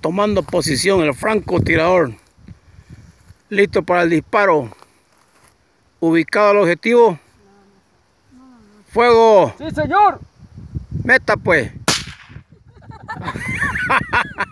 tomando posición el francotirador, listo para el disparo, ubicado al objetivo. ¡Fuego! ¡Sí, señor! ¡Meta pues!